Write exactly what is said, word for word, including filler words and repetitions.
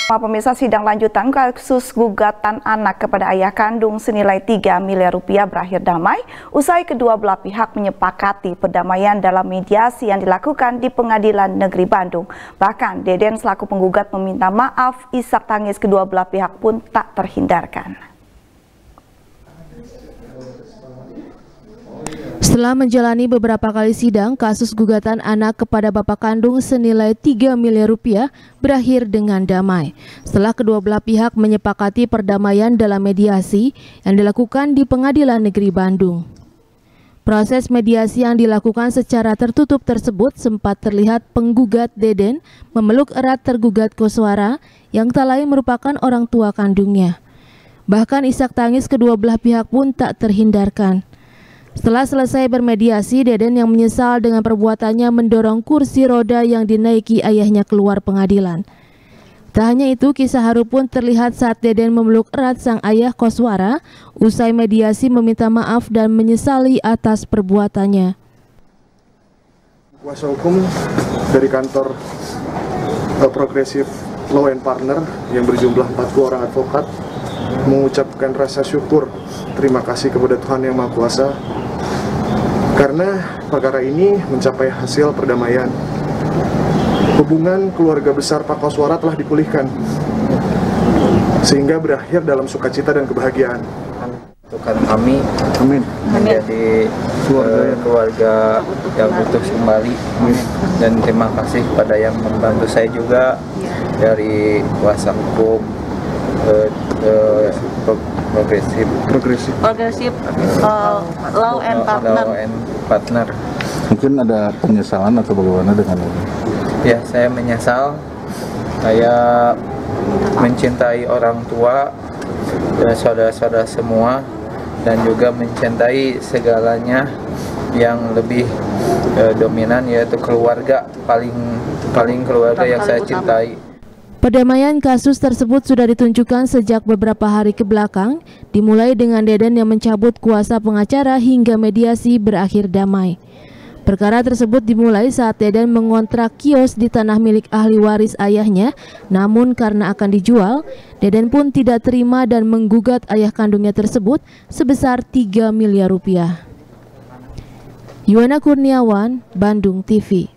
Pemirsa, sidang lanjutan kasus gugatan anak kepada ayah kandung senilai tiga miliar rupiah berakhir damai usai kedua belah pihak menyepakati perdamaian dalam mediasi yang dilakukan di Pengadilan Negeri Bandung. Bahkan Deden selaku penggugat meminta maaf, isak tangis kedua belah pihak pun tak terhindarkan. Setelah menjalani beberapa kali sidang, kasus gugatan anak kepada bapak kandung senilai tiga miliar rupiah berakhir dengan damai. Setelah kedua belah pihak menyepakati perdamaian dalam mediasi yang dilakukan di Pengadilan Negeri Bandung. Proses mediasi yang dilakukan secara tertutup tersebut sempat terlihat penggugat Deden memeluk erat tergugat Koswara yang tak lain merupakan orang tua kandungnya. Bahkan isak tangis kedua belah pihak pun tak terhindarkan. Setelah selesai bermediasi, Deden yang menyesal dengan perbuatannya mendorong kursi roda yang dinaiki ayahnya keluar pengadilan. Tak hanya itu, kisah haru pun terlihat saat Deden memeluk erat sang ayah Koswara usai mediasi meminta maaf dan menyesali atas perbuatannya. Kuasa hukum dari kantor uh, Progressive Law and Partner yang berjumlah empat puluh orang advokat mengucapkan rasa syukur, terima kasih kepada Tuhan Yang Maha Kuasa karena perkara ini mencapai hasil perdamaian. Hubungan keluarga besar Pak Koswara telah dipulihkan sehingga berakhir dalam sukacita dan kebahagiaan. Tuhan kami Amin. menjadi keluarga, uh, keluarga yang utuh kembali. Amin. Dan terima kasih kepada yang membantu saya juga dari kuasa hukum uh, uh, progresif progresif progresif uh, law and partner. Law and partner. Mungkin ada penyesalan atau bagaimana dengan ini? Ya, saya menyesal. Saya mencintai orang tua dan saudara-saudara semua dan juga mencintai segalanya yang lebih uh, dominan, yaitu keluarga, paling paling keluarga yang saya cintai. Perdamaian kasus tersebut sudah ditunjukkan sejak beberapa hari ke belakang, dimulai dengan Deden yang mencabut kuasa pengacara hingga mediasi berakhir damai. Perkara tersebut dimulai saat Deden mengontrak kios di tanah milik ahli waris ayahnya, namun karena akan dijual, Deden pun tidak terima dan menggugat ayah kandungnya tersebut sebesar tiga miliar rupiah. Yuwana Kurniawan, Bandung T V.